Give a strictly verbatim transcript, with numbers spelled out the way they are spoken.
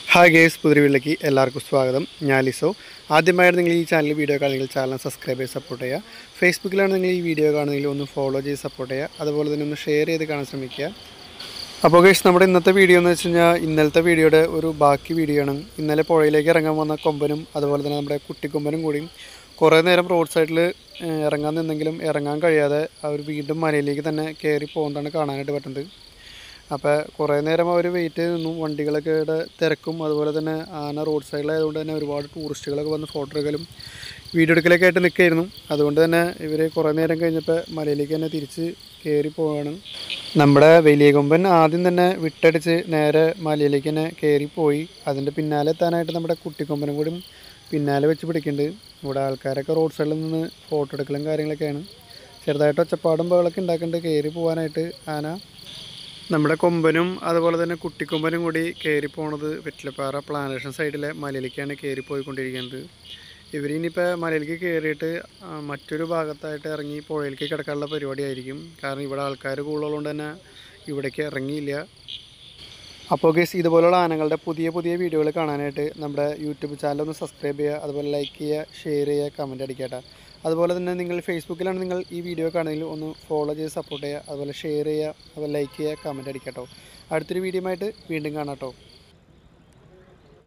Hi guys പുതിയ വീട്ടിലേക്ക് എല്ലാവർക്കും സ്വാഗതം. ഞാൻ ലിസോ. ആദ്യമായിട്ട് നിങ്ങൾ ഈ ചാനൽ വീഡിയോ കാണുന്നെങ്കിൽ ചാനൽ സബ്സ്ക്രൈബ് ചെയ്ത് സപ്പോർട്ട് ചെയ്യുക. ഫേസ്ബുക്കിലാണ് നിങ്ങൾ ഈ വീഡിയോ കാണുന്നെങ്കിൽ ഒന്ന് ഫോളോ ചെയ്ത് സപ്പോർട്ട് ചെയ്യുക. അതുപോലെ തന്നെ ഒന്ന് ഷെയർ ചെയ്ത് കാണാൻ ശ്രമിക്കുക. അപ്പോൾ ഗേസ് നമ്മുടെ ഇന്നത്തെ വീഡിയോ എന്ന് വെച്ച് കഴിഞ്ഞാൽ ഇന്നലത്തെ വീഡിയോയുടെ ഒരു ബാക്കി വീഡിയോ ആണ്. ഇന്നലെ പുഴയിലേക്ക് ഇറങ്ങാൻ വന്ന കൊമ്പനും അതുപോലെ തന്നെ നമ്മുടെ കുട്ടിക്കൊമ്പനും കൂടിയും കുറേ നേരം റോഡ് സൈഡിൽ ഇറങ്ങാൻ നിന്നെങ്കിലും ഇറങ്ങാൻ കഴിയാതെ അവർ വീണ്ടും മലയിലേക്ക് തന്നെ കയറി പോകുന്നതാണ് കാണാനായിട്ട് പറ്റുന്നത്. അപ്പോൾ കുറേ നേരം അവർ വെയിറ്റ് ചെയ്ത് നിന്നു. വണ്ടികളൊക്കെ തിരക്കും അതുപോലെ തന്നെ ആന റോഡ് സൈഡിലായതുകൊണ്ട് തന്നെ ഒരുപാട് ടൂറിസ്റ്റുകളൊക്കെ വന്ന് ഫോട്ടോ എടുക്കലും വീഡിയോ എടുക്കലൊക്കെ ആയിട്ട് നിൽക്കുകയായിരുന്നു. അതുകൊണ്ട് തന്നെ ഇവർ കുറേ നേരം കഴിഞ്ഞപ്പോൾ മലയിലേക്ക് തന്നെ തിരിച്ച് കയറി പോവുകയാണ്. നമ്മുടെ വലിയ കൊമ്പൻ ആദ്യം തന്നെ വിട്ടടിച്ച് നേരെ മലയിലേക്ക് തന്നെ കയറിപ്പോയി. അതിൻ്റെ പിന്നാലെ എത്താനായിട്ട് നമ്മുടെ കുട്ടിക്കൊമ്പനും കൂടി പിന്നാലെ വെച്ച് പിടിക്കുന്നുണ്ട്. ഇവിടെ ആൾക്കാരൊക്കെ റോഡ് സൈഡിൽ നിന്ന് ഫോട്ടോ എടുക്കലും കാര്യങ്ങളൊക്കെയാണ്. ചെറുതായിട്ട് ഒച്ചപ്പാടും ബഹളമൊക്കെ ഉണ്ടാക്കുന്നുണ്ട് കയറി പോകാനായിട്ട് ആന. നമ്മുടെ കൊമ്പനും അതുപോലെ തന്നെ കുട്ടിക്കൊമ്പനും കൂടി കയറി പോണത് വെറ്റിലപ്പാറ പ്ലാന്റേഷൻ സൈഡിലെ മലയിലേക്കാണ് കയറി പോയിക്കൊണ്ടിരിക്കുന്നത്. ഇവരിനിപ്പോൾ മലയിലേക്ക് കയറിയിട്ട് മറ്റൊരു ഭാഗത്തായിട്ട് ഇറങ്ങി പുഴയിലേക്ക് കിടക്കാനുള്ള പരിപാടിയായിരിക്കും. കാരണം ഇവിടെ ആൾക്കാർ കൂടുതലുള്ളത് തന്നെ ഇവിടേക്ക് ഇറങ്ങിയില്ല. അപ്പോൾ ഗൈസ് ഇതുപോലുള്ള ആനകളുടെ പുതിയ പുതിയ വീഡിയോകൾ കാണാനായിട്ട് നമ്മുടെ യൂട്യൂബ് ചാനൽ ഒന്ന് സബ്സ്ക്രൈബ് ചെയ്യുക. അതുപോലെ ലൈക്ക് ചെയ്യുക, ഷെയർ ചെയ്യുക, കമൻറ്റ് അടിക്കട്ടെ. അതുപോലെ തന്നെ നിങ്ങൾ ഫേസ്ബുക്കിലാണ് നിങ്ങൾ ഈ വീഡിയോ കാണുമെങ്കിൽ ഒന്ന് ഫോളോ ചെയ്ത് സപ്പോർട്ട് ചെയ്യുക. അതുപോലെ ഷെയർ ചെയ്യുക, അതുപോലെ ലൈക്ക് ചെയ്യുക, കമൻറ്റ് അടിക്കട്ടോ. അടുത്തൊരു വീഡിയോ ആയിട്ട് വീണ്ടും കാണാം കേട്ടോ.